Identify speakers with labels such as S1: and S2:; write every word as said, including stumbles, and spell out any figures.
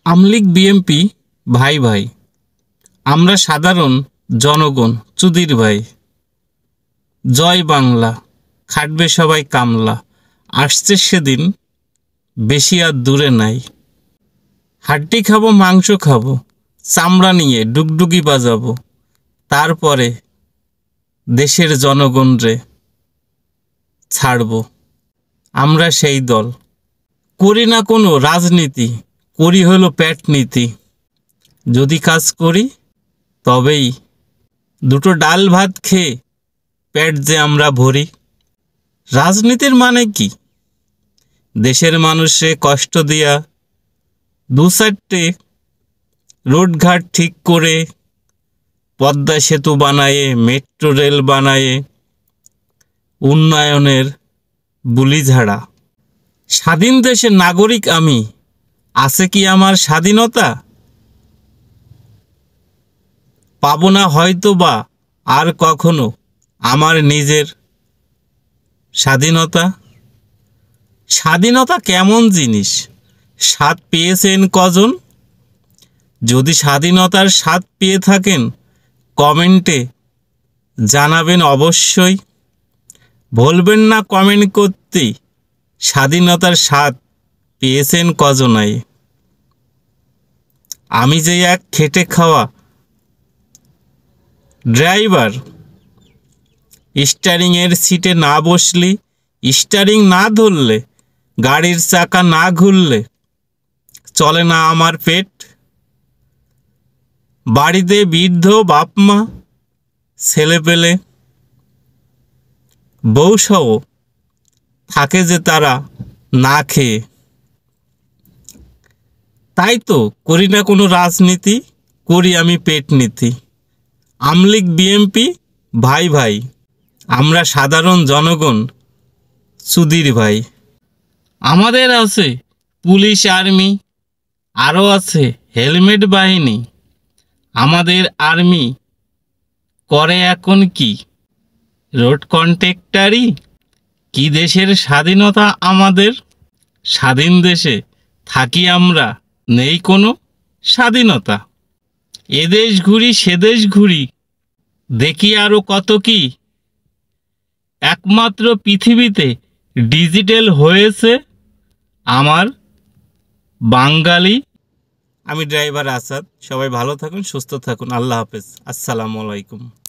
S1: আমলিক বিএমপি ভাই ভাই আমরা সাধারণ জনগণ চুদির ভাই জয় বাংলা খাটবে সবাই কামলা আসছে সেদিন বেশি আর দূরে নাই হাড্ডি খাবো মাংস খাবো চামড়া নিয়ে ডুগডুগি বাজাবো তারপরে দেশের জনগণ রে ছাড়বো আমরা সেই দল করি না কোনো রাজনীতি করি হলো পেট নীতি যদি কাজ করি তবেই দুটো ডাল ভাত খেয়ে পেট যে আমরা ভরি রাজনীতির মানে কি দেশের মানুষে কষ্ট দিয়া দু চারটে রোডঘাট ঠিক করে পদ্মা সেতু বানায়ে মেট্রো রেল বানায়ে উন্নয়নের বুলি ঝাড়া স্বাধীন দেশের নাগরিক আমি আছে কি আমার স্বাধীনতা পাবো না হয়তো বা আর কখনো আমার নিজের স্বাধীনতা স্বাধীনতা কেমন জিনিস স্বাদ পেয়েছেন কজন যদি স্বাধীনতার স্বাদ পেয়ে থাকেন কমেন্টে জানাবেন অবশ্যই ভুলবেন না কমেন্ট করতে স্বাধীনতার স্বাদ পেয়েছেন কজনাই আমি যে এক খেটে খাওয়া ড্রাইভার স্টিয়ারিংয়ের সিটে না বসলি স্টিয়ারিং না ধরলে গাড়ির চাকা না ঘুরলে চলে না আমার পেট বাড়িতে বৃদ্ধ বাপ মা ছেলে পেলে বউসহ থাকে যে তারা না খেয়ে তাই তো করি না কোনো রাজনীতি করি আমি পেট নীতি আমলিক বিএমপি ভাই ভাই আমরা সাধারণ জনগণ চুদির ভাই আমাদের আছে পুলিশ আর্মি আরও আছে হেলমেট বাহিনী আমাদের আর্মি করে এখন কি রোড কন্ট্রাক্টরি কি দেশের স্বাধীনতা আমাদের স্বাধীন দেশে থাকি আমরা নেই কোনো স্বাধীনতা এদেশ ঘুরি সেদেশ ঘুরি দেখি আরও কত কি একমাত্র পৃথিবীতে ডিজিটাল হয়েছে আমার বাঙালি আমি ড্রাইভার আসাদ সবাই ভালো থাকুন সুস্থ থাকুন আল্লাহ হাফেজ আসসালামু আলাইকুম।